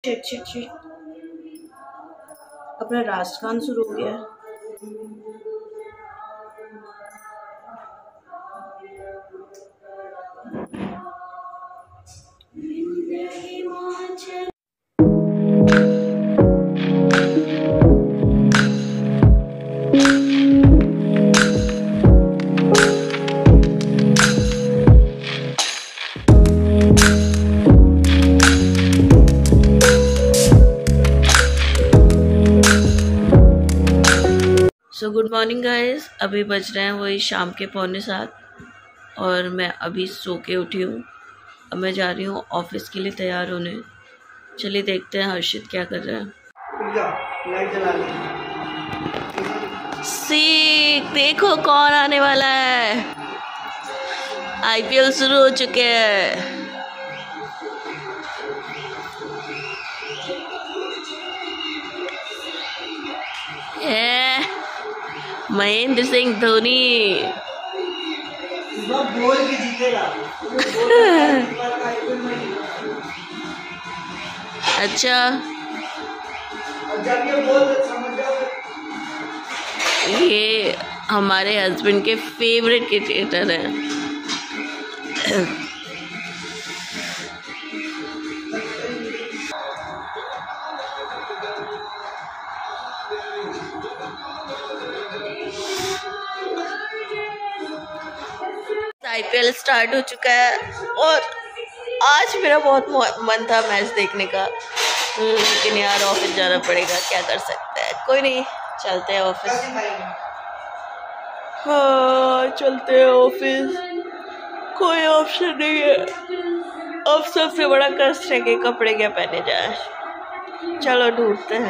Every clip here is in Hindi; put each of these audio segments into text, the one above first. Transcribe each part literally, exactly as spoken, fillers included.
शिट शिट शिट, अपना राष्ट्रगान शुरू हो गया है। सो गुड मॉर्निंग गाइस, अभी बज रहे हैं वही शाम के पौने सात और मैं अभी सो के उठी हूँ। अब मैं जा रही हूँ ऑफिस के लिए तैयार होने। चलिए देखते हैं हर्षित क्या कर रहा है। सी देखो कौन आने वाला है। आईपीएल शुरू हो चुके हैं। महेंद्र सिंह धोनी बोल के जीतेगा। अच्छा, ये हमारे हस्बैंड के फेवरेट क्रिकेटर हैं। आईपीएल स्टार्ट हो चुका है और आज मेरा बहुत मन था मैच देखने का, लेकिन यार ऑफिस जाना पड़ेगा, क्या कर सकते हैं। कोई नहीं, चलते हैं ऑफिस। हाँ चलते हैं ऑफिस, कोई ऑप्शन नहीं है। अब सबसे बड़ा कष्ट है कि कपड़े क्या पहने जाए। चलो ढूंढते हैं,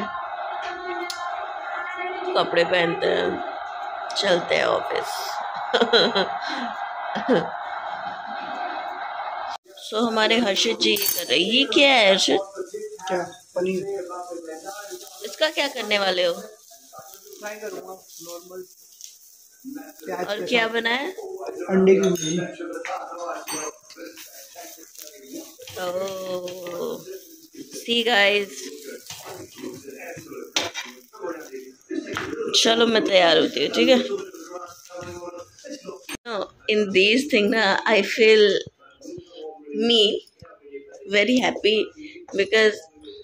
कपड़े पहनते हैं, चलते हैं ऑफिस। सो so, हमारे हर्षित जी कर रहे। ये क्या है हर्षित? क्या? पनीर। इसका क्या करने वाले हो? फ्राई करूंगा नॉर्मल। और क्या बना है? अंडे की भुर्जी। ओह सी गाइस, चलो मैं तैयार होती हूँ, ठीक है। In these things na I feel me very happy because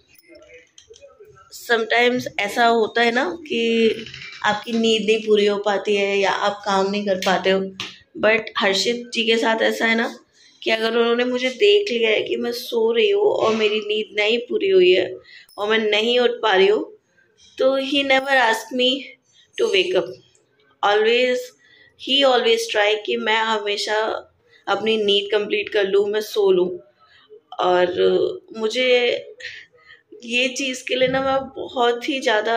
sometimes ऐसा होता है ना कि आपकी नींद नहीं पूरी हो पाती है या आप काम नहीं कर पाते हो, बट हर्षित जी के साथ ऐसा है ना कि अगर उन्होंने मुझे देख लिया है कि मैं सो रही हूँ और मेरी नींद नहीं पूरी हुई है और मैं नहीं उठ पा रही हूँ, तो he never ask me to wake up. Always he always try कि मैं हमेशा अपनी नींद कंप्लीट कर लूँ, मैं सो लूँ। और मुझे ये चीज़ के लिए ना मैं बहुत ही ज़्यादा,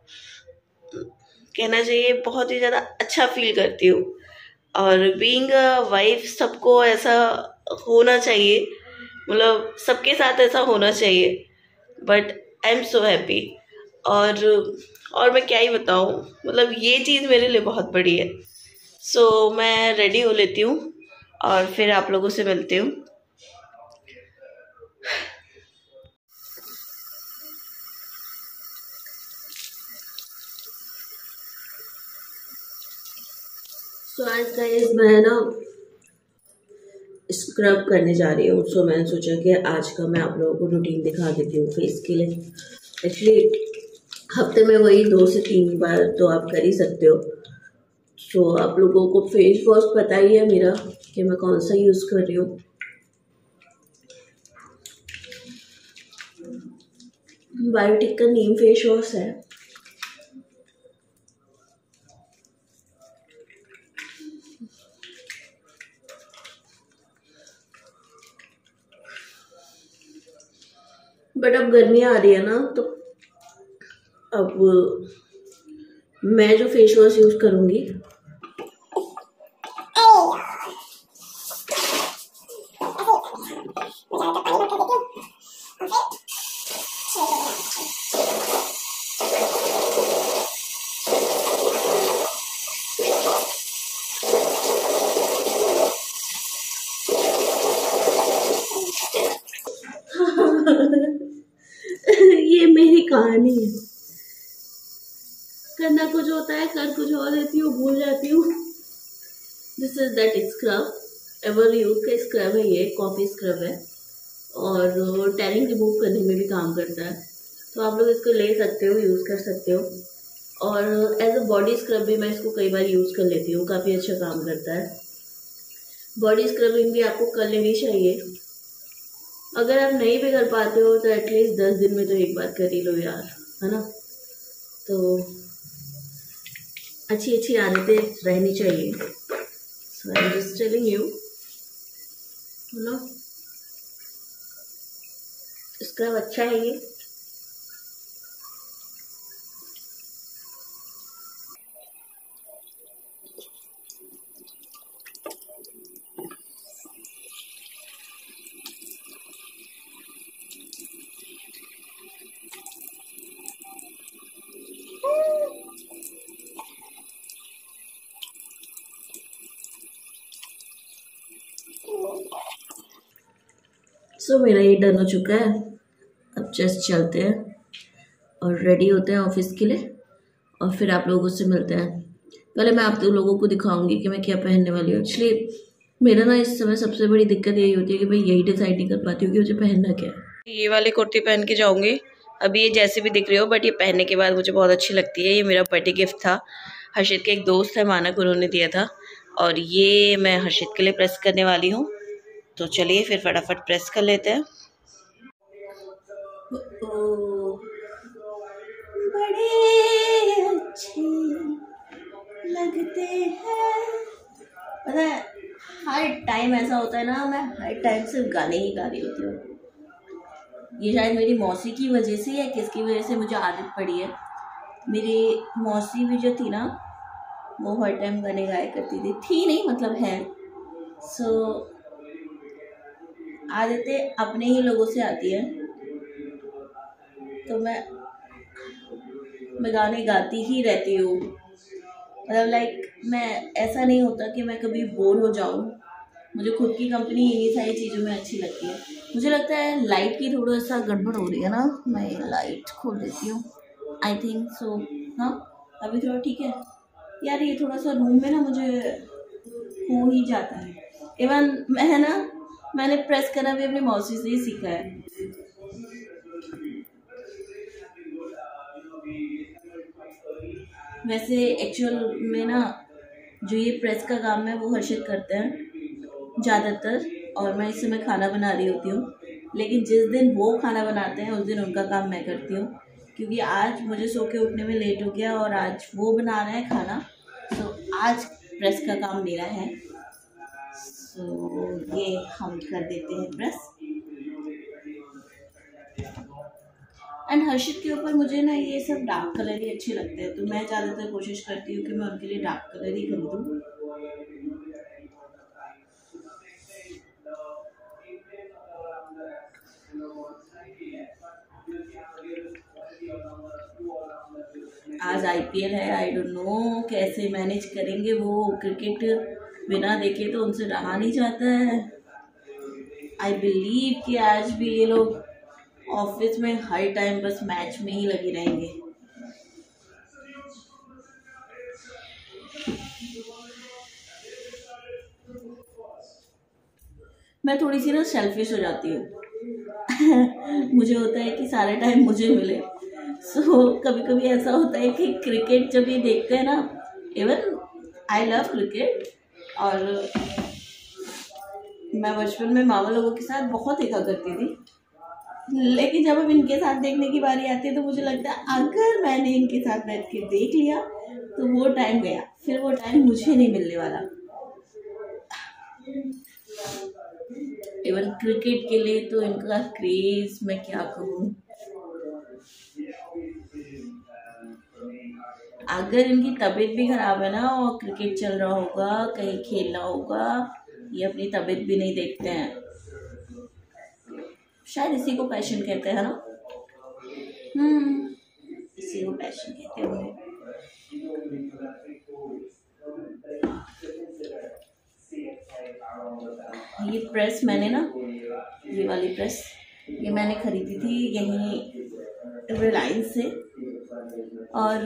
कहना चाहिए बहुत ही ज़्यादा अच्छा फील करती हूँ। और बीइंग अ वाइफ सबको ऐसा होना चाहिए, मतलब सबके साथ ऐसा होना चाहिए। But I am so happy. और और मैं क्या ही बताऊँ, मतलब ये चीज़ मेरे लिए बहुत बड़ी है। सो so, मैं रेडी हो लेती हूँ और फिर आप लोगों से मिलती हूँ। सो आज गाइस मैं ना स्क्रब करने जा रही हूँ। सो so, मैंने सोचा कि आज का मैं आप लोगों को रूटीन दिखा देती हूँ फेस के लिए। एक्चुअली हफ्ते में वही दो से तीन बार तो आप कर ही सकते हो। सो so, आप लोगों को फेस वॉश पता ही है मेरा कि मैं कौन सा यूज़ कर रही हूँ। बायोटिक का नीम फेस वॉश है। बट अब गर्मी आ रही है ना, तो अब मैं जो फेस वॉश यूज़ करूँगी ये मेरी कहानी है। करना कुछ होता है, कर कुछ और देती हूँ, भूल जाती हूँ। This is that scrub, Everyuth का स्क्रब है, ये कॉफी स्क्रब है और टैनिंग रिमूव करने में भी काम करता है। तो आप लोग इसको ले सकते हो, यूज़ कर सकते हो। और एज अ बॉडी स्क्रब भी मैं इसको कई बार यूज़ कर लेती हूँ, काफ़ी अच्छा काम करता है। बॉडी स्क्रबिंग भी आपको कर लेनी चाहिए। अगर आप नहीं भी कर पाते हो तो एटलीस्ट दस दिन में तो एक बार कर ही लो यार, है ना। तो अच्छी अच्छी आदतें रहनी चाहिए। So I am just telling you, है ना। स्क्रब अच्छा है ये। सो so, मेरा ये डन हो चुका है। अब जस्ट चलते हैं और रेडी होते हैं ऑफिस के लिए और फिर आप लोगों से मिलते हैं। पहले मैं आप लोगों को दिखाऊंगी कि मैं क्या पहनने वाली हूँ। एक्चुअली मेरा ना इस समय सबसे बड़ी दिक्कत यही होती है कि मैं यही डिसाइड नहीं कर पाती हूँ कि मुझे पहनना क्या है। ये वाली कुर्ती पहन के जाऊँगी। अभी ये जैसे भी दिख रही हो, बट ये पहनने के बाद मुझे बहुत अच्छी लगती है। ये मेरा बर्थडे गिफ्ट था, हर्षित के एक दोस्त है मानक, उन्होंने दिया था और ये मैं हर्षित के लिए प्रेस करने वाली हूँ। तो चलिए फिर फटाफट प्रेस कर लेते हैं। ओ, बड़े अच्छे लगते हैं। पता है हर टाइम ऐसा होता है ना, मैं हर टाइम सिर्फ गाने ही गा रही होती हूँ। ये शायद मेरी मौसी की वजह से या किसकी वजह से मुझे आदत पड़ी है। मेरी मौसी भी जो थी ना, वो हर टाइम गाने गाया करती थी थी नहीं मतलब है। सो so, आदतें अपने ही लोगों से आती है। तो मैं मैं गाने गाती ही रहती हूँ। मतलब लाइक मैं ऐसा नहीं होता कि मैं कभी बोर हो जाऊँ। मुझे खुद की कंपनी इन्हीं सारी चीज़ों में अच्छी लगती है। मुझे लगता है लाइट की थोड़ा सा गड़बड़ हो रही है ना, मैं लाइट खोल देती हूँ। I think so. हाँ अभी थोड़ा ठीक है यार। ये थोड़ा सा रूम में ना मुझे हो ही जाता है। इवन मैं ना मैंने प्रेस करना भी अपनी मौसी से ही सीखा है। वैसे एक्चुअल में ना जो ये प्रेस का काम है वो हर्षित करते हैं ज़्यादातर, और मैं इस समय खाना बना रही होती हूँ। लेकिन जिस दिन वो खाना बनाते हैं उस दिन उनका काम मैं करती हूँ, क्योंकि आज मुझे सो के उठने में लेट हो गया और आज वो बना रहे हैं खाना। तो आज प्रेस का काम मेरा है। तो ये हम कर देते हैं प्रेस। एंड हर्षित के ऊपर मुझे ना ये सब डार्क कलर ही अच्छे लगते हैं, तो मैं ज़्यादातर कोशिश करती हूँ कि मैं उनके लिए डार्क कलर ही खरीदूँ। आज आईपीएल है, आई डोंट नो कैसे मैनेज करेंगे वो। क्रिकेट बिना देखे तो उनसे रहा नहीं जाता है। आई बिलीव कि आज भी ये लोग ऑफिस में हर टाइम बस मैच में ही लगे रहेंगे। मैं थोड़ी सी ना सेल्फिश हो जाती हूँ। मुझे होता है कि सारा टाइम मुझे मिले। सो so, कभी कभी ऐसा होता है कि क्रिकेट जब ये देखते हैं ना, इवन आई लव क्रिकेट, और मैं बचपन में मामा लोगों के साथ बहुत देखा करती थी। लेकिन जब अब इनके साथ देखने की बारी आती है तो मुझे लगता है अगर मैंने इनके साथ बैठ के देख लिया तो वो टाइम गया, फिर वो टाइम मुझे नहीं मिलने वाला। इवन क्रिकेट के लिए तो इनका क्रेज मैं क्या कहूँ। अगर इनकी तबीयत भी खराब है ना और क्रिकेट चल रहा होगा, कहीं खेलना होगा, ये अपनी तबीयत भी नहीं देखते हैं। शायद इसी को पैशन कहते हैं ना। हम्म इसी को पैशन कहते हैं। ये प्रेस मैंने ना, ये वाली प्रेस ये मैंने खरीदी थी यहीं रिलायंस से, और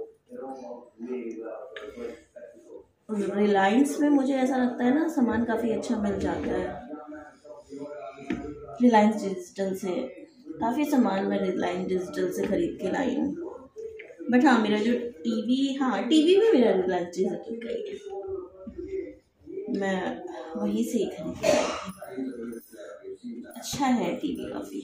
रिलायंस में मुझे ऐसा लगता है ना सामान काफ़ी अच्छा मिल जाता है। रिलायंस डिजिटल से काफ़ी सामान मैं रिलायंस डिजिटल से ख़रीद के लाई हूँ। बट हाँ, मेरा जो टीवी, हाँ टीवी भी मेरा रिलायंस डिजिटल का ही है, मैं वहीं से ही खरीद के लाई थी। अच्छा है टीवी काफ़ी।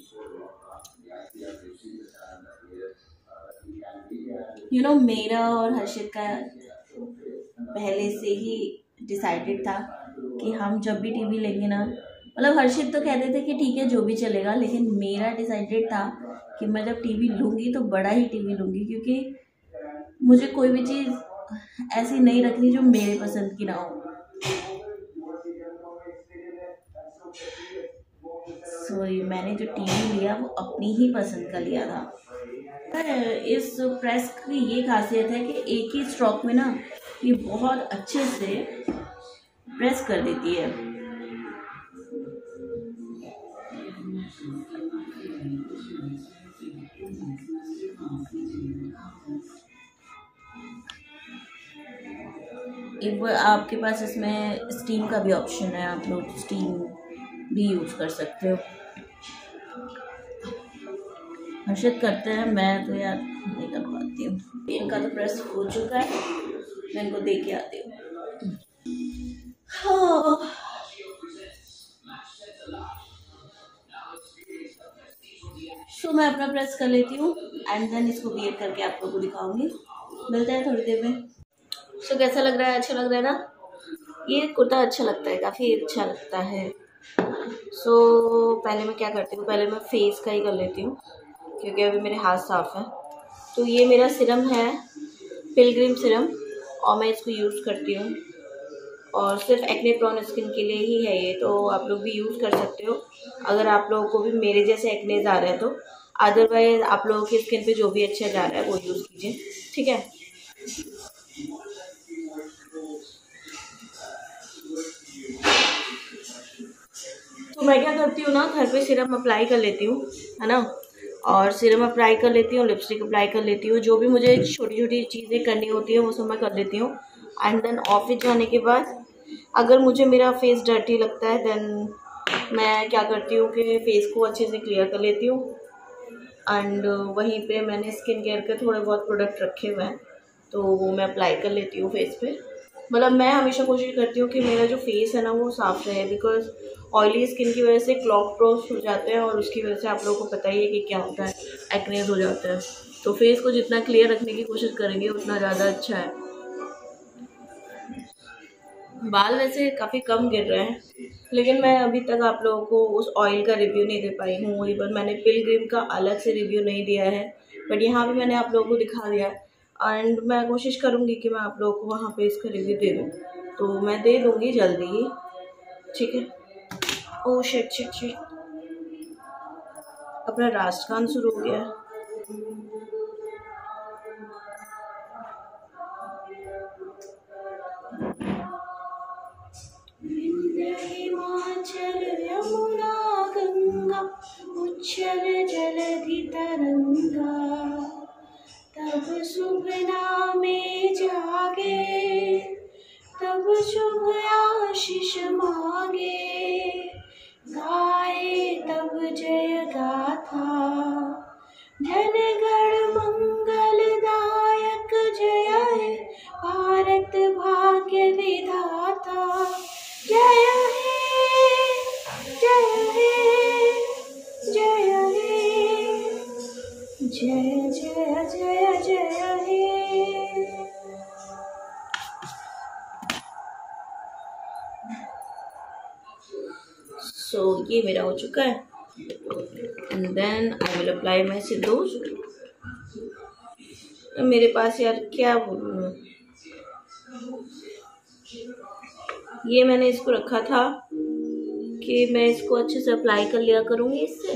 यू नो मेरा और हर्षित का पहले से ही डिसाइडेड था कि हम जब भी टीवी लेंगे ना, मतलब हर्षित तो कहते थे कि ठीक है जो भी चलेगा, लेकिन मेरा डिसाइडेड था कि मैं जब टीवी लूँगी तो बड़ा ही टीवी लूँगी, क्योंकि मुझे कोई भी चीज़ ऐसी नहीं रखनी जो मेरे पसंद की ना हो। सो so, मैंने जो टीवी लिया वो अपनी ही पसंद का लिया था। इस प्रेस की ये खासियत है कि एक ही स्ट्रोक में ना ये बहुत अच्छे से प्रेस कर देती है। एक वो आपके पास इसमें स्टीम का भी ऑप्शन है, आप लोग स्टीम भी यूज़ कर सकते हो। हर्षित करते हैं, मैं तो यार नहीं कर पाती हूँ। इनका तो प्रेस हो चुका है, मैं इनको दे के आती हूँ। हाँ सो मैं अपना प्रेस कर लेती हूँ एंड देन इसको वियर करके आप लोगों को दिखाऊंगी। मिलते हैं थोड़ी देर में। सो so, कैसा लग रहा है? अच्छा लग रहा है ना? ये कुर्ता अच्छा लगता है, काफ़ी अच्छा लगता है। सो so, पहले मैं क्या करती हूँ, पहले मैं फेस का ही कर लेती हूँ क्योंकि अभी मेरे हाथ साफ़ हैं। तो ये मेरा सिरम है, पिलग्रिम सिरम, और मैं इसको यूज़ करती हूँ और सिर्फ एक्ने प्रोन स्किन के लिए ही है ये, तो आप लोग भी यूज़ कर सकते हो अगर आप लोगों को भी मेरे जैसे एक्नेज आ रहे हैं तो। अदरवाइज आप लोगों की स्किन पे जो भी अच्छा जा रहा है वो यूज़ कीजिए, ठीक है। तो मैं क्या करती हूँ ना, घर पे सिरम अप्लाई कर लेती हूँ, है ना, और सिरम अप्लाई कर लेती हूँ, लिपस्टिक अप्लाई कर लेती हूँ, जो भी मुझे छोटी छोटी चीज़ें करनी होती है वो सब मैं कर लेती हूँ। एंड देन ऑफिस जाने के बाद अगर मुझे मेरा फेस डर्टी लगता है देन मैं क्या करती हूँ कि फेस को अच्छे से क्लियर कर लेती हूँ। एंड वहीं पे मैंने स्किन केयर के थोड़े बहुत प्रोडक्ट रखे हुए हैं तो वो मैं अप्लाई कर लेती हूँ फेस पे। मतलब मैं हमेशा कोशिश करती हूँ कि मेरा जो फेस है ना वो साफ़ रहे, बिकॉज ऑयली स्किन की वजह से क्लॉग पोर्स हो जाते हैं और उसकी वजह से आप लोगों को पता ही है कि क्या होता है, एक्नेज हो जाता है। तो फेस को जितना क्लियर रखने की कोशिश करेंगे उतना ज़्यादा अच्छा है। बाल वैसे काफ़ी कम गिर रहे हैं, लेकिन मैं अभी तक आप लोगों को उस ऑयल का रिव्यू नहीं दे पाई हूँ। इवन मैंने पिलग्रिम का अलग से रिव्यू नहीं दिया है, बट यहाँ भी मैंने आप लोगों को दिखा दिया एंड मैं कोशिश करूँगी कि मैं आप लोगों को वहाँ पे इसका रिव्यू दे दूँ, तो मैं दे दूँगी जल्दी ही, ठीक है। ओह शिट शिट शिट, अपना राष्ट्रगान शुरू हो गया है। हिमाचल यमुना गंगा उच्छल जलधि तरंगा, तब शुभ नामे जागे, तब शुभ आशीष मांगे, गाए तब जय गाथा, धन गण मंगलदायक जय है भारत भाग्य विधाता, जय हे जय हे जय हे जय जय जय जय हे। सो so, ये मेरा हो चुका है and then I will apply my सिंदूर। मेरे पास यार क्या बोलूँ, ये मैंने इसको रखा था कि मैं इसको अच्छे से अप्लाई कर लिया करूँगी इससे।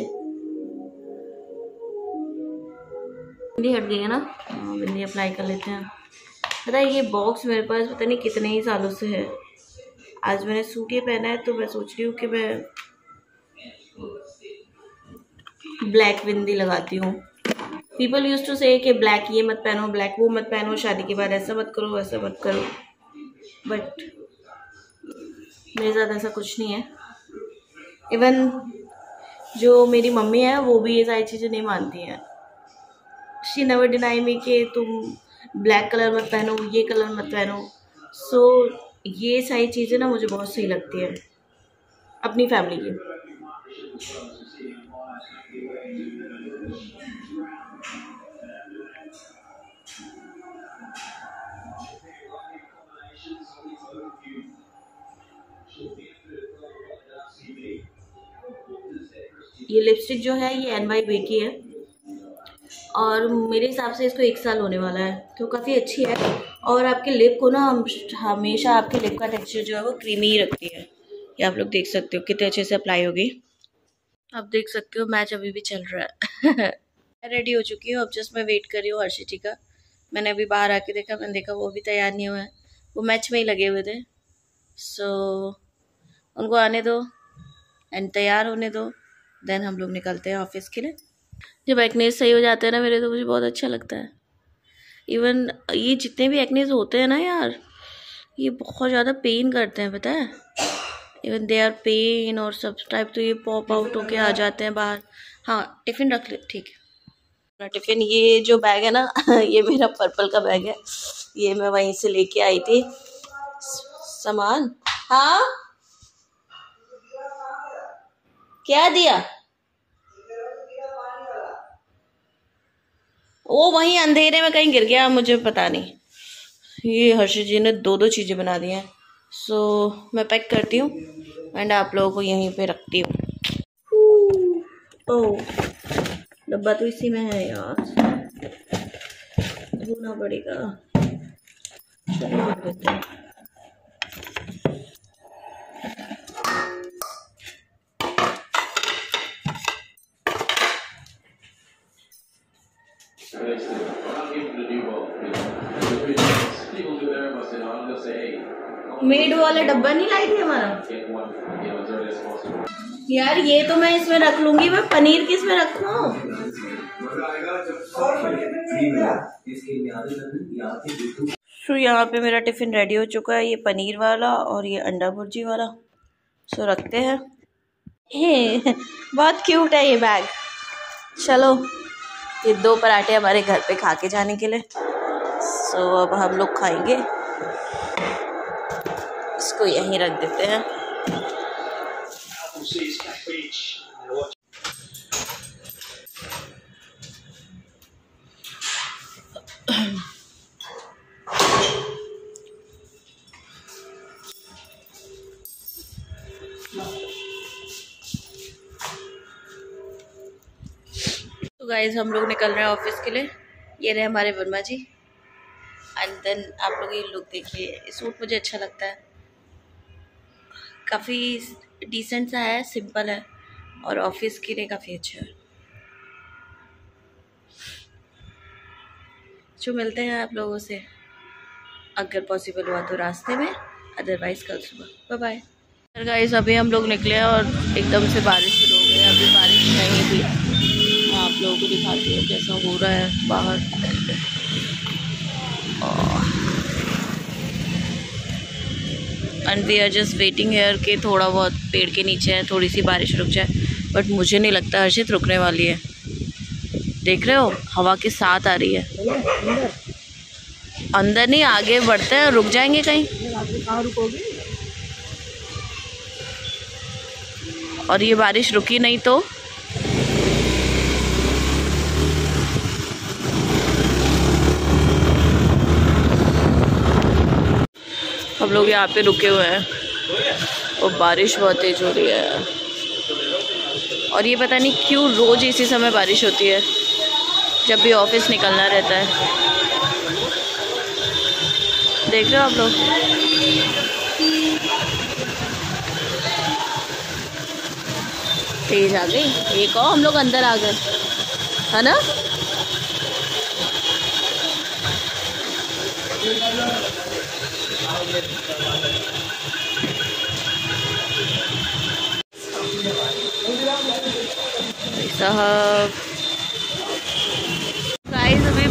बिंदी हट गई है ना, बिंदी अप्लाई कर लेते हैं। पता है ये बॉक्स मेरे पास पता नहीं कितने ही सालों से है। आज मैंने सूट ये पहना है तो मैं सोच रही हूँ कि मैं ब्लैक बिंदी लगाती हूँ, पीपल यूज टू से कि ब्लैक ये मत पहनो, ब्लैक वो मत पहनो, शादी के बाद ऐसा मत करो, वैसा मत करो, बट मेरे साथ ऐसा कुछ नहीं है। इवन जो मेरी मम्मी है वो भी ये सारी चीज़ें नहीं मानती हैं। शी नेवर डिनाई मी कि तुम ब्लैक कलर मत पहनो, ये कलर मत पहनो। सो so, ये सारी चीज़ें ना मुझे बहुत सही लगती है अपनी फैमिली की। ये लिपस्टिक जो है ये एन वाई बी की है और मेरे हिसाब से इसको एक साल होने वाला है, तो काफ़ी अच्छी है। और आपके लिप को ना हमेशा आपके लिप का टेक्सचर जो है वो क्रीमी ही रखती है। ये आप लोग देख सकते हो कितने अच्छे से अप्लाई होगी। आप देख सकते हो मैच अभी भी चल रहा है। मैं रेडी हो चुकी हूँ, अब जस्ट मैं वेट कर रही हूँ हर्षित जी का। मैंने अभी बाहर आके देखा, मैंने देखा वो अभी तैयार नहीं हुआ है, वो मैच में ही लगे हुए थे। सो so, उनको आने दो एंड तैयार होने दो, देन हम लोग निकलते हैं ऑफिस के लिए। जब एक्नेस सही हो जाते हैं ना मेरे, तो मुझे बहुत अच्छा लगता है। इवन ये जितने भी एक्नेस होते हैं ना यार, ये बहुत ज़्यादा पेन करते हैं, पता है। इवन दे आर पेन और सब टाइप, तो ये पॉप आउट होके आ जाते हैं बाहर। हाँ टिफ़िन रख ले, ठीक है। टिफ़िन ये जो बैग है ना ये मेरा पर्पल का बैग है, ये मैं वहीं से लेके आई थी सामान। हाँ क्या दिया? वो वहीं अंधेरे में कहीं गिर गया, मुझे पता नहीं। ये हर्षित जी ने दो दो चीज़ें बना दी हैं। सो so, मैं पैक करती हूँ एंड आप लोगों को यहीं पे रखती हूँ। ओह डब्बा तो इसी में है यार, धोना पड़ेगा। चलो रख देते हैं। मेड वाला डब्बा नहीं लाई थी हमारा यार, ये तो मैं इसमें रख लूंगी, मैं पनीर किस में रखूं? सो यहाँ पे मेरा टिफिन रेडी हो चुका है, ये पनीर वाला और ये अंडा भुर्जी वाला। सो रखते हैं। हे बहुत क्यूट है ये बैग। चलो ये दो पराठे हमारे घर पे खा के जाने के लिए। सो so, अब हम लोग खाएंगे, इसको यहीं रख देते हैं। तो गाइज हम लोग निकल रहे हैं ऑफिस के लिए। ये रहे हमारे वर्मा जी एंड देन आप लोग ये लुक देखिए। ये सूट मुझे अच्छा लगता है, काफ़ी डिसेंट सा है, सिंपल है और ऑफिस के लिए काफ़ी अच्छा है। जो मिलते हैं आप लोगों से, अगर पॉसिबल हुआ तो रास्ते में, अदरवाइज कल सुबह। Bye bye guys. अभी हम लोग निकले और एकदम से बारिश शुरू हो गई। अभी बारिश नहीं थी, मैं आप लोगों को दिखाती हूँ कैसा हो रहा है बाहर। And we are just waiting here कि थोड़ा बहुत पेड़ के नीचे है, थोड़ी सी बारिश रुक जाए, बट मुझे नहीं लगता हर्षित रुकने वाली है। देख रहे हो हवा के साथ आ रही है। अंदर नहीं, आगे बढ़ते हैं, रुक जाएंगे कहीं। और ये बारिश रुकी नहीं तो हम लोग यहाँ पे रुके हुए हैं और बारिश बहुत तेज हो रही है। और ये पता नहीं क्यों रोज इसी समय बारिश होती है जब भी ऑफिस निकलना रहता है। देख रहे हो आप लोग, तेज आ गई। एक और हम लोग अंदर आ गए, है ना। साहब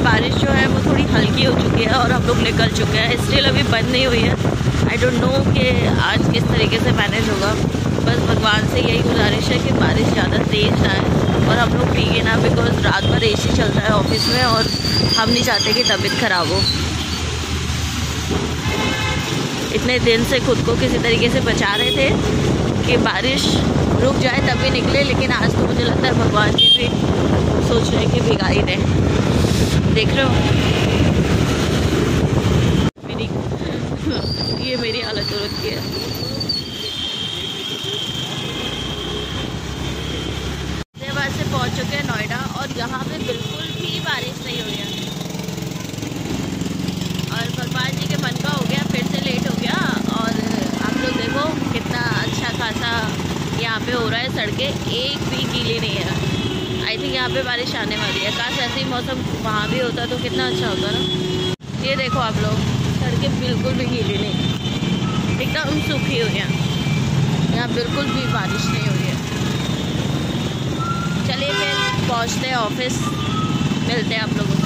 बारिश जो है वो थोड़ी हल्की हो चुकी है और हम लोग निकल चुके हैं। स्टिल अभी बंद नहीं हुई है। आई डोंट नो कि आज किस तरीके से मैनेज होगा। बस भगवान से यही गुजारिश है कि बारिश ज़्यादा तेज़ ना आए और हम लोग भीगे ना, बिकॉज रात भर एसी चलता है ऑफिस में और हम नहीं चाहते कि तबीयत ख़राब हो। इतने दिन से खुद को किसी तरीके से बचा रहे थे कि बारिश रुक जाए तभी निकले, लेकिन आज तो मुझे लगता है भगवान जी भी सोच रहे हैं कि भिगा ही दें। देख रहे हो मेरी ये मेरी हालत हो रखी है। हैदराबाद से पहुंच चुके हैं नोएडा और यहाँ पे बिल्कुल भी बारिश नहीं हुई है और भगवान जी के मन का हो गया, फिर से लेट हो गया। और आप लोग देखो कितना अच्छा खासा यहाँ पे हो रहा है, सड़कें एक भी गीली नहीं है। आई थिंक यहाँ पे बारिश आने वाली है। काश ऐसे ही मौसम वहाँ भी होता तो कितना अच्छा होता ना। ये देखो आप लोग, सड़कें बिल्कुल भी गीली नहीं, एकदम सूखी हुई हैं। यहाँ बिल्कुल भी बारिश नहीं हुई है। चलिए फिर पहुँचते हैं ऑफिस, मिलते हैं आप लोगों को।